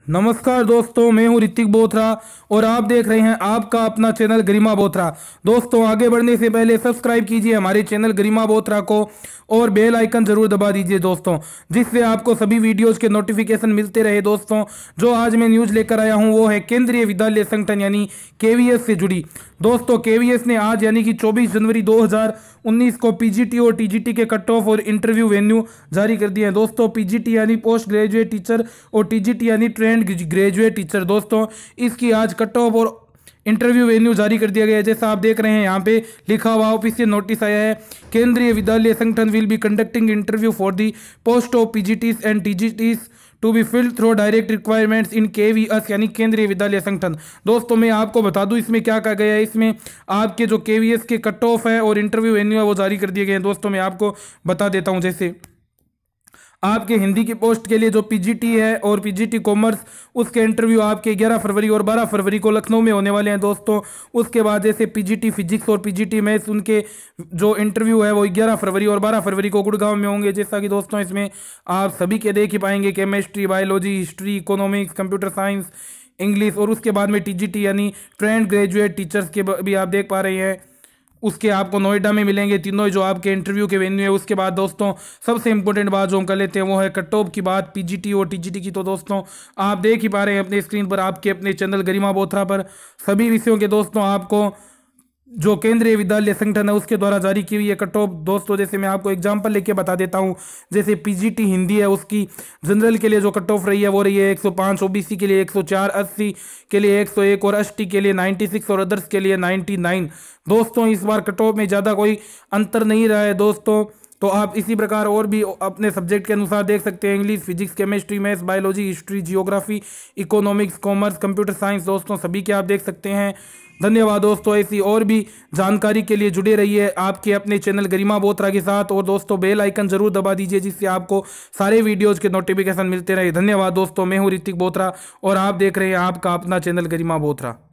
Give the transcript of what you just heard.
नमस्कार दोस्तों, मैं हूं ऋतिक बोथरा और आप देख रहे हैं आपका अपना चैनल गरिमा बोथरा। दोस्तों, आगे बढ़ने से पहले सब्सक्राइब कीजिए हमारे चैनल गरिमा बोथरा को और बेल आइकन जरूर दबा दीजिए दोस्तों, जिससे आपको सभी वीडियोस के नोटिफिकेशन मिलते रहे। दोस्तों, जो आज मैं न्यूज़ लेकर आया हूं वो है केंद्रीय विद्यालय संगठन यानी केवीएस से जुड़ी। दोस्तों, केवीएस ने आज यानी कि 24 जनवरी 2019 को पीजीटी और टीजीटी के कट ऑफ और इंटरव्यू वेन्यू जारी कर दिए हैं। दोस्तों, पीजीटी यानी पोस्ट ग्रेजुएट टीचर और टीजीटी यानी ट्रेंड ग्रेजुएट टीचर। दोस्तों, इसकी आज कट ऑफ और इंटरव्यू वेन्यू जारी कर दिया गया है। जैसा आप देख रहे हैं यहाँ पे लिखा हुआ ऑफिशियल नोटिस आया है, Kendriya Vidyalaya Sangathan will be conducting interview for the post of PGTs and TGTs to be filled through direct requirements in KVS यानी केंद्रीय विद्यालय संगठन। दोस्तों, मैं आपको बता दूं इसमें क्या कहा गया है। इसमें आपके जो केवीएस के कट ऑफ है और इंटरव्यू वेन्यू है वो जारी कर दिए गए हैं। दोस्तों, मैं आपको बता देता हूं। जैसे आपके हिंदी की पोस्ट के लिए जो पीजीटी है और पीजीटी कॉमर्स, उसके इंटरव्यू आपके 11 फरवरी और 12 फरवरी को लखनऊ में होने वाले हैं। दोस्तों, उसके बाद जैसे पीजीटी फिजिक्स और पीजीटी मैथ्स, उनके जो इंटरव्यू है वो 11 फरवरी और 12 फरवरी को गुड़गांव में होंगे। जैसा कि दोस्तों इसमें आप सभी के देख ही पाएंगे, chemistry, biology, history, economics, computer science, English. और उसके बाद में टीजीटी यानी ट्रेंड ग्रेजुएट टीचर्स के भी आप देख पा रहे हैं, उसके आपको नोएडा में मिलेंगे तीनों जो आपके इंटरव्यू के वेन्यू है। उसके बाद दोस्तों सबसे इंपॉर्टेंट बात जो हम कर लेते हैं वो है कट ऑफ की बात, पीजीटी और टीजीटी की। तो दोस्तों आप देख ही पा रहे हैं अपने स्क्रीन पर, आपके अपने चैनल गरिमा बोथरा पर सभी विषयों के दोस्तों आपको जो केंद्रीय विद्यालय संगठन है उसके द्वारा जारी की हुई है कट ऑफ। दोस्तों, जैसे मैं आपको एग्जांपल लेके बता देता हूं, जैसे पीजीटी हिंदी है उसकी जनरल के लिए जो कट ऑफ रही है वो रही है 105, ओबीसी के लिए 104, एससी के लिए 101 और एसटी के लिए 96 और अदर्स के लिए 99। दोस्तों, इस बार कट ऑफ में ज़्यादा कोई अंतर नहीं रहा है। दोस्तों, तो आप इसी प्रकार और भी अपने सब्जेक्ट के अनुसार देख सकते हैं, English, physics, chemistry, maths, biology, history, geography, economics, commerce, computer science. दोस्तों सभी के आप देख सकते हैं। धन्यवाद दोस्तों, ऐसी और भी जानकारी के लिए जुड़े रहिए आपके अपने चैनल गरिमा बोथरा के साथ। और दोस्तों बेल आइकन जरूर दबा दीजिए, जिससे आपको सारे वीडियोज़ के नोटिफिकेशन मिलते रहे। धन्यवाद दोस्तों, मैं हूँ ऋतिक बोथरा और आप देख रहे हैं आपका अपना चैनल गरिमा बोथरा।